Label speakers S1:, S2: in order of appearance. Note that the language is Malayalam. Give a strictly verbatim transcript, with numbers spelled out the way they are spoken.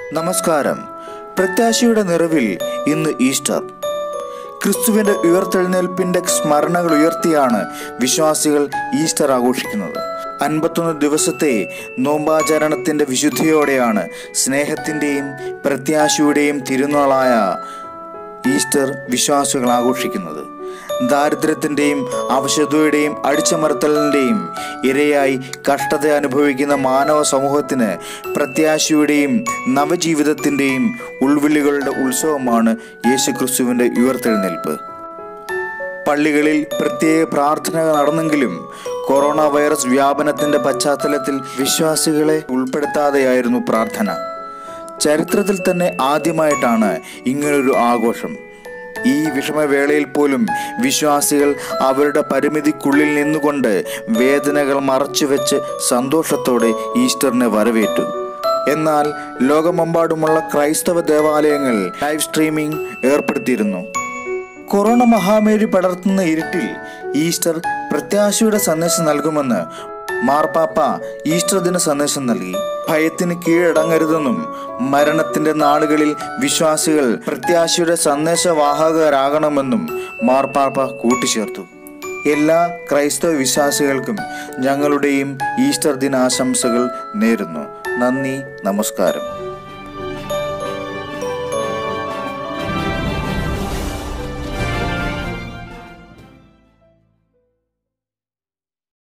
S1: നമസ്കാരം. പ്രത്യാശയുടെ നിറവിൽ ഇന്ന് ഈസ്റ്റർ. ക്രിസ്തുവിന്റെ ഉയർത്തെഴുന്നേൽപ്പിന്റെ സ്മരണകൾ ഉയർത്തിയാണ് വിശ്വാസികൾ ഈസ്റ്റർ ആഘോഷിക്കുന്നത്. അൻപത്തൊന്ന് ദിവസത്തെ നോമ്പാചരണത്തിന്റെ വിശുദ്ധിയോടെയാണ് സ്നേഹത്തിന്റെയും പ്രത്യാശയുടെയും തിരുനാളായ ഈസ്റ്റർ വിശ്വാസികൾ ആഘോഷിക്കുന്നത്. ദാരിദ്ര്യത്തിൻ്റെയും അവശതയുടെയും അടിച്ചമർത്തലിൻ്റെയും ഇരയായി കഷ്ടത അനുഭവിക്കുന്ന മാനവ സമൂഹത്തിന് പ്രത്യാശയുടെയും നവജീവിതത്തിൻ്റെയും ഉൾവിളികളുടെ ഉത്സവമാണ് യേശുക്രിസ്തുവിൻ്റെ ഉയർത്തെഴുന്നേൽപ്പ്. പള്ളികളിൽ പ്രത്യേക പ്രാർത്ഥനകൾ നടന്നെങ്കിലും കൊറോണ വൈറസ് വ്യാപനത്തിൻ്റെ പശ്ചാത്തലത്തിൽ വിശ്വാസികളെ ഉൾപ്പെടുത്താതെയായിരുന്നു പ്രാർത്ഥന. ചരിത്രത്തിൽ തന്നെ ആദ്യമായിട്ടാണ് ഇങ്ങനൊരു ആഘോഷം. ഈ വിഷമവേളയിൽ പോലും വിശ്വാസികൾ അവരുടെ പരിമിതിക്കുള്ളിൽ നിന്നുകൊണ്ട് വേദനകൾ മറച്ചുവെച്ച് സന്തോഷത്തോടെ ഈസ്റ്ററിനെ വരവേറ്റു. എന്നാൽ ലോകമെമ്പാടുമുള്ള ക്രൈസ്തവ ദേവാലയങ്ങൾ ലൈവ് സ്ട്രീമിംഗ് ഏർപ്പെടുത്തിയിരുന്നു. കൊറോണ മഹാമാരി പടർത്തുന്ന ഇരുട്ടിൽ ഈസ്റ്റർ പ്രത്യാശയുടെ സന്ദേശം നൽകുമെന്ന് മാർപ്പാപ്പ ഈസ്റ്റർ ദിന സന്ദേശം നൽകി. ഭയത്തിന് കീഴടങ്ങരുതെന്നും മരണത്തിന്റെ നാളുകളിൽ വിശ്വാസികൾ പ്രത്യാശയുടെ സന്ദേശവാഹകരാകണമെന്നും മാർപ്പാപ്പ കൂട്ടിച്ചേർത്തു. എല്ലാ ക്രൈസ്തവ വിശ്വാസികൾക്കും ഞങ്ങളുടെയും ഈസ്റ്റർ ദിനാശംസകൾ നേരുന്നു. നന്ദി, നമസ്കാരം.